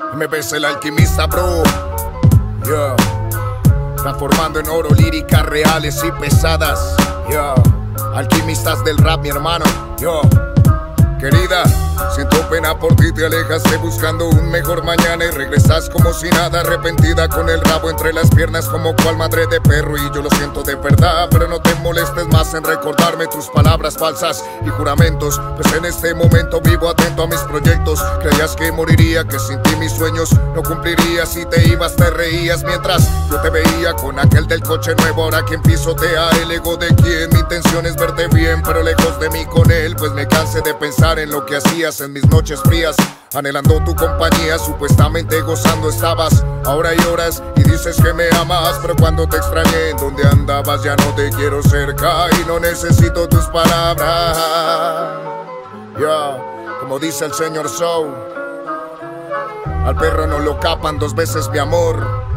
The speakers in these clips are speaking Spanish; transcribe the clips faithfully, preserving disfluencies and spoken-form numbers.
M B C el alquimista, bro. Yeah. Transformando en oro líricas reales y pesadas. Yeah. Alquimistas del rap, mi hermano. Yo. Querida, siento pena por ti, te alejaste buscando un mejor mañana y regresas como si nada, arrepentida con el rabo entre las piernas como cual madre de perro. Y yo lo siento de verdad, pero no te molestes más en recordarme tus palabras falsas y juramentos, pues en este momento vivo atento a mis proyectos. Creías que moriría, que sin ti mis sueños no cumpliría. Si te ibas te reías mientras yo te veía con aquel del coche nuevo. Ahora quien pisotea el ego de quien, mi intención es verte bien, pero lejos de mí con él, pues me cansé de pensar en lo que hacías en mis noches frías, anhelando tu compañía, supuestamente gozando estabas. Ahora lloras y dices que me amas, pero cuando te extrañé en donde andabas ya no te quiero cerca y no necesito tus palabras. Ya, yeah. Como dice el señor Soul, al perro no lo capan dos veces, mi amor.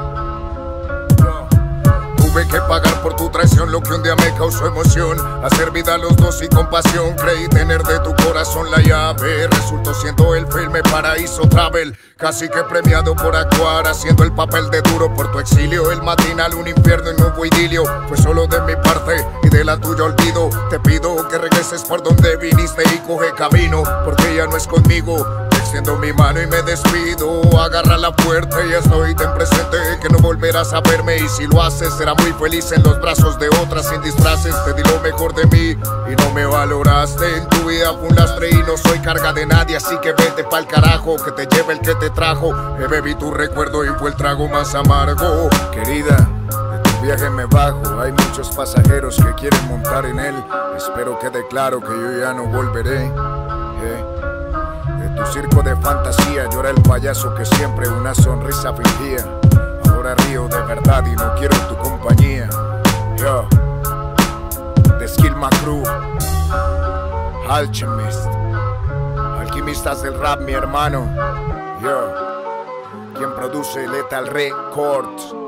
Tuve que pagar por tu traición lo que un día me causó emoción, hacer vida a los dos y compasión. Creí tener de tu corazón la llave, resultó siendo el filme Paraíso Travel. Casi que premiado por actuar, haciendo el papel de duro por tu exilio. El matinal, un infierno y no hubo idilio. Fue solo de mi parte y de la tuya olvido. Te pido que regreses por donde viniste y coge camino, porque ya no es conmigo. Extiendo mi mano y me despido, agárrala fuerte y estoy tan presente que no volverás a verme. Y si lo haces será muy feliz en los brazos de otra sin disfraces. Te di lo mejor de mí y no me valoraste. En tu vida fue un lastre y no soy carga de nadie, así que vete pa'l carajo, que te lleve el que te trajo. Me bebí tu recuerdo y fue el trago más amargo. Querida, de tu viaje me bajo, hay muchos pasajeros que quieren montar en él. Espero quede claro que yo ya no volveré. Yeah. Tu circo de fantasía, yo era el payaso que siempre una sonrisa fingía. Ahora río de verdad y no quiero tu compañía. Yo, The Skillman Crew, Alchemist, alquimistas del rap, mi hermano. Yo, quien produce Lethal Records.